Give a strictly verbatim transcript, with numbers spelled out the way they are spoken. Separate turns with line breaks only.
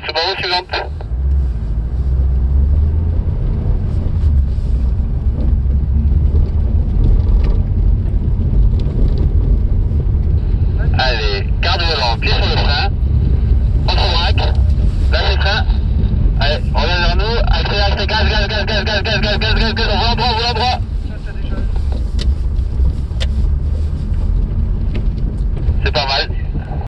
Subaru suivante. Allez, garde volant, pied sur le frein. Contre braque. Lâchez le frein. Allez, reviens vers nous. Accélère, accélère, gaz, gaz, gaz, gaz, gaz.